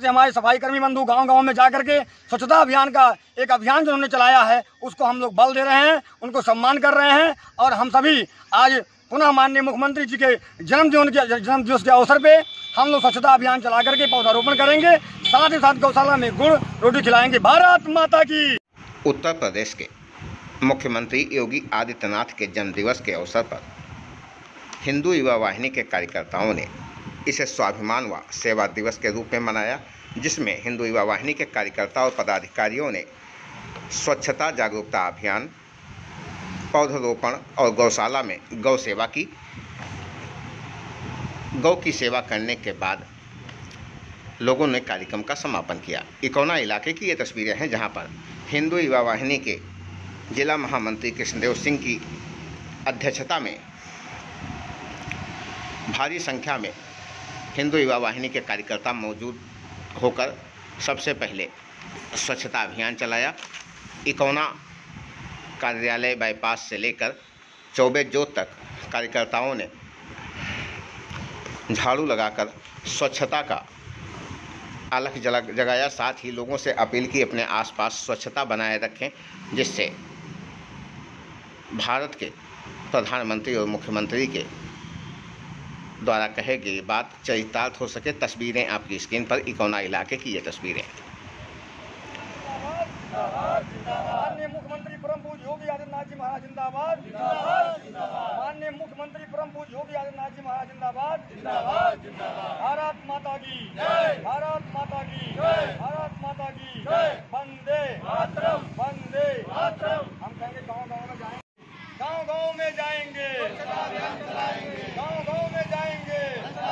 से हमारे सफाई कर्मी बंधु गांव-गांव में जाकर के स्वच्छता अभियान का एक अभियान जो उन्होंने चलाया है उसको हम लोग बल दे रहे हैं, उनको सम्मान कर रहे हैं। और हम सभी आज पुनः माननीय मुख्यमंत्री जी के जन्म दिवस के अवसर पे हम लोग स्वच्छता अभियान चला करके पौधारोपण करेंगे, साथ ही साथ गौशाला में गुड़ रोटी खिलाएंगे। भारत माता की। उत्तर प्रदेश के मुख्यमंत्री योगी आदित्यनाथ के जन्मदिवस के अवसर पर हिंदू युवा वाहिनी के कार्यकर्ताओं ने इसे स्वाभिमान व सेवा दिवस के रूप में मनाया, जिसमें हिंदू युवा वाहिनी के कार्यकर्ता और पदाधिकारियों ने स्वच्छता जागरूकता अभियान, पौधरोपण और गौशाला में गौ सेवा की। गौ की सेवा करने के बाद लोगों ने कार्यक्रम का समापन किया। इकौना इलाके की ये तस्वीरें हैं, जहां पर हिंदू युवा वाहिनी के जिला महामंत्री कृष्णदेव सिंह की अध्यक्षता में भारी संख्या में हिंदू युवा वाहिनी के कार्यकर्ता मौजूद होकर सबसे पहले स्वच्छता अभियान चलाया। इकौना कार्यालय बाईपास से लेकर चौबे जोत तक कार्यकर्ताओं ने झाड़ू लगाकर स्वच्छता का अलख जगाया। साथ ही लोगों से अपील की अपने आसपास स्वच्छता बनाए रखें, जिससे भारत के प्रधानमंत्री और मुख्यमंत्री के द्वारा कहे गई बात चरितार्थ हो सके। तस्वीरें आपकी स्क्रीन पर इकौना इलाके की ये तस्वीरें। माननीय मुख्यमंत्री परम पूज्य योगी आदित्यनाथ जी महाराज जिंदाबाद। माननीय मुख्यमंत्री परम पूज्य योगी आदित्यनाथ जी महाराज जिंदाबाद। भारत माता की जय। भारत माता की जय। भारत माता की जय। वंदे मातरम। वंदे मातरम। हम कहेंगे गाँव-गाँव में जाएंगे, गाँव-गाँव में जाएंगे, गाँव-गाँव में जाएंगे।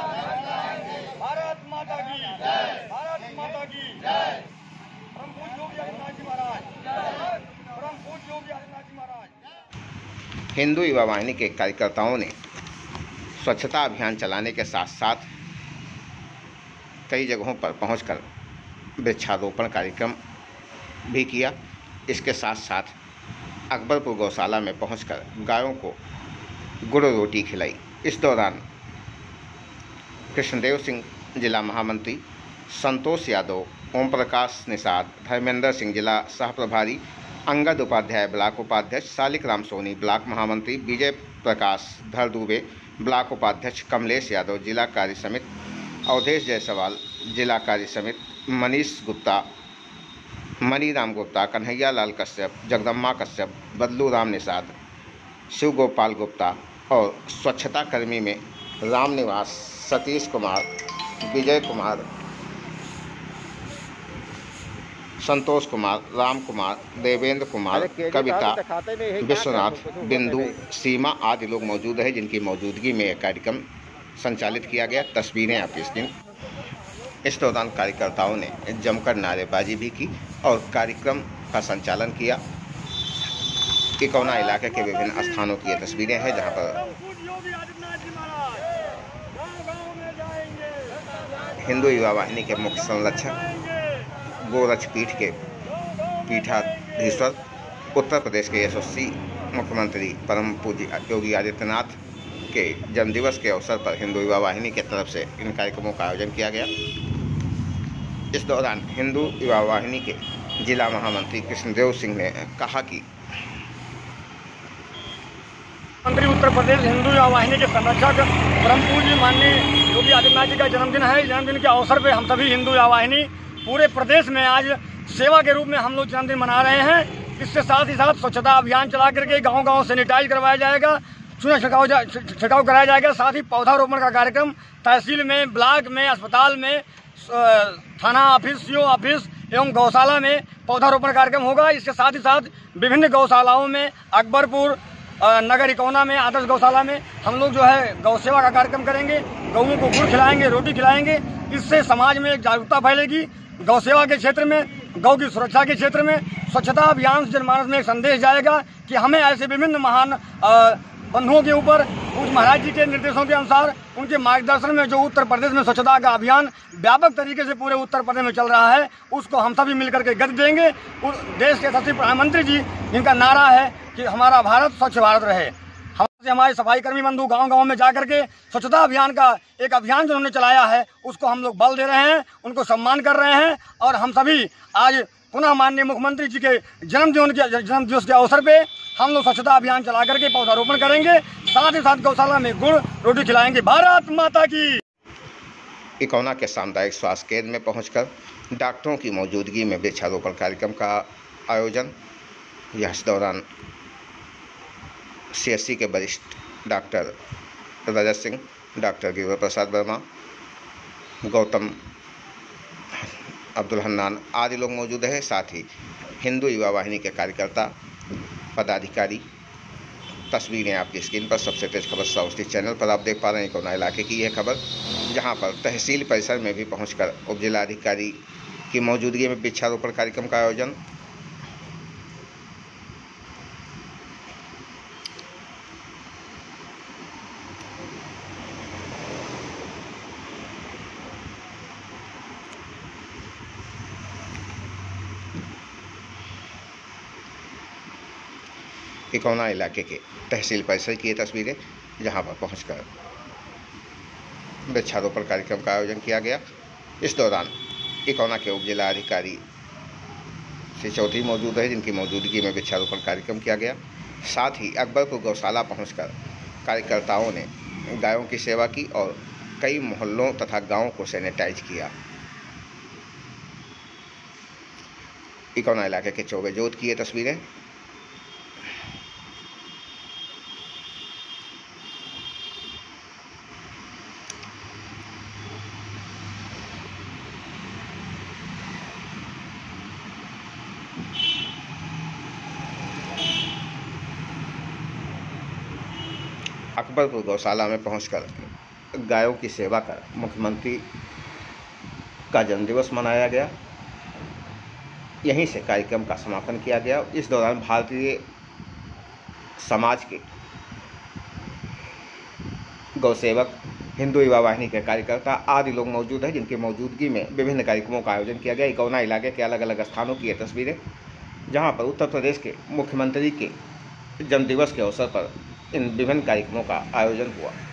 भारत माता की जय। भारत माता की जय। परम पूज्य योगी आदित्यनाथ जी महाराज। परम पूज्य योगी आदित्यनाथ जी महाराज। हिंदू युवा वाहिनी के कार्यकर्ताओं ने स्वच्छता अभियान चलाने के साथ साथ कई जगहों पर पहुंचकर वृक्षारोपण कार्यक्रम भी किया। इसके साथ साथ अकबरपुर गौशाला में पहुंचकर गायों को गुड़ रोटी खिलाई। इस दौरान कृष्णदेव सिंह जिला महामंत्री, संतोष यादव, ओम प्रकाश निषाद, धर्मेंद्र सिंह जिला सह प्रभारी, अंगद उपाध्याय ब्लॉक उपाध्यक्ष, सालिक राम सोनी ब्लॉक महामंत्री, विजय प्रकाश धर दुबे ब्लॉक उपाध्यक्ष, कमलेश यादव जिला कार्य समिति, अवधेश जायसवाल जिला कार्य समिति, मनीष गुप्ता, मणिराम गुप्ता, कन्हैया लाल कश्यप, जगदम्बा कश्यप, बदलू राम निषाद, शिव गोपाल गुप्ता और स्वच्छता कर्मी में राम निवास, सतीश कुमार, विजय कुमार, संतोष कुमार, राम कुमार, देवेंद्र कुमार, कविता, विश्वनाथ, बिंदु, सीमा आदि लोग मौजूद हैं, जिनकी मौजूदगी में यह कार्यक्रम संचालित किया गया। तस्वीरें आपकी स्क्रीन। इस दौरान कार्यकर्ताओं ने जमकर नारेबाजी भी की और कार्यक्रम का संचालन किया। इकौना इलाके के विभिन्न स्थानों की ये तस्वीरें हैं, जहां पर हिंदू युवा वाहिनी के मुख्य संरक्षक, गोरक्ष पीठ के पीठाधीश्वर, उत्तर प्रदेश के यशस्वी मुख्यमंत्री परम पूज्य योगी आदित्यनाथ के जन्मदिवस के अवसर पर हिंदू युवा वाहिनी की तरफ से इन कार्यक्रमों का आयोजन किया गया। इस दौरान हिंदू युवा वाहिनी के जिला महामंत्री कृष्णदेव सिंह ने कहा कि मंत्री उत्तर प्रदेश हिंदू युवा वाहिनी के संरक्षक परम पूज्य माननीय योगी आदित्यनाथ जी का जन्मदिन है। जन्मदिन के अवसर पर हम सभी हिंदू युवा वाहिनी पूरे प्रदेश में आज सेवा के रूप में हम लोग जन्मदिन मना रहे हैं। इससे साथ ही साथ स्वच्छता अभियान चला करके गांव-गांव सैनिटाइज करवाया जाएगा, चूना छिड़काव कराया जाएगा। साथ ही पौधारोपण का कार्यक्रम तहसील में, ब्लॉक में, अस्पताल में, थाना ऑफिस, सीओ ऑफिस एवं गौशाला में पौधारोपण कार्यक्रम होगा। इसके साथ ही साथ विभिन्न गौशालाओं में, अकबरपुर नगर इकौना में, आदर्श गौशाला में हम लोग जो है गौ सेवा का कार्यक्रम करेंगे। गौओं को गुड़ खिलाएंगे, रोटी खिलाएंगे। इससे समाज में एक जागरूकता फैलेगी। गौ सेवा के क्षेत्र में, गौ की सुरक्षा के क्षेत्र में, स्वच्छता अभियान से जनमानस में एक संदेश जाएगा कि हमें ऐसे विभिन्न महान बंधुओं के ऊपर पूज्य महाराज जी के निर्देशों के अनुसार, उनके मार्गदर्शन में जो उत्तर प्रदेश में स्वच्छता का अभियान व्यापक तरीके से पूरे उत्तर प्रदेश में चल रहा है, उसको हम सभी मिलकर के गति देंगे। देश के यशस्वी प्रधानमंत्री जी, जिनका नारा है कि हमारा भारत स्वच्छ भारत रहे। से हमारे सफाई कर्मी बंधु गांव-गांव में जाकर के स्वच्छता अभियान का एक अभियान जो उन्होंने चलाया है उसको हम लोग बल दे रहे हैं, उनको सम्मान कर रहे हैं। और हम सभी आज पुनः माननीय मुख्यमंत्री जी के जन्म दिवस के अवसर पे हम लोग स्वच्छता अभियान चला करके पौधारोपण करेंगे, साथ ही साथ गौशाला में गुड़ रोटी खिलाएंगे। भारत माता की। इकौना के सामुदायिक स्वास्थ्य केंद्र में पहुंचकर डॉक्टरों की मौजूदगी में वृक्षारोपण कार्यक्रम का आयोजन। इस दौरान CSC के वरिष्ठ डॉक्टर रजत सिंह, डॉक्टर गिरिवर प्रसाद वर्मा, गौतम अब्दुल हन्नान आदि लोग मौजूद हैं। साथ ही हिंदू युवा वाहिनी के कार्यकर्ता, पदाधिकारी। तस्वीरें आपकी स्क्रीन पर। सबसे तेज खबर साउथ ईस्ट चैनल पर आप देख पा रहे हैं इकौना इलाके की यह खबर, जहां पर तहसील परिसर में भी पहुंचकर उप जिलाधिकारी की मौजूदगी में वृक्षारोपण कार्यक्रम का आयोजन। इकौना इलाके के तहसील परिसर की ये तस्वीरें, जहां पर पहुंचकर वृक्षारोपण कार्यक्रम का आयोजन किया गया। इस दौरान इकौना के उप जिलाधिकारी श्री चौधरी मौजूद है, जिनकी मौजूदगी में वृक्षारोपण कार्यक्रम किया गया। साथ ही अकबरपुर गौशाला पहुंचकर कार्यकर्ताओं ने गायों की सेवा की और कई मोहल्लों तथा गांवों को सैनिटाइज किया। इकौना इलाके के चौबेजोत की ये तस्वीरें। अकबरपुर गौशाला में पहुंचकर गायों की सेवा कर मुख्यमंत्री का जन्मदिवस मनाया गया। यहीं से कार्यक्रम का समापन किया गया। इस दौरान भारतीय समाज के गौसेवक, हिंदू युवा वाहिनी के कार्यकर्ता आदि लोग मौजूद हैं, जिनकी मौजूदगी में विभिन्न कार्यक्रमों का आयोजन किया गया। इकौना इलाके के अलग अलग स्थानों की ये तस्वीरें, जहां पर उत्तर प्रदेश के मुख्यमंत्री के जन्मदिवस के अवसर पर इन विभिन्न कार्यक्रमों का आयोजन हुआ।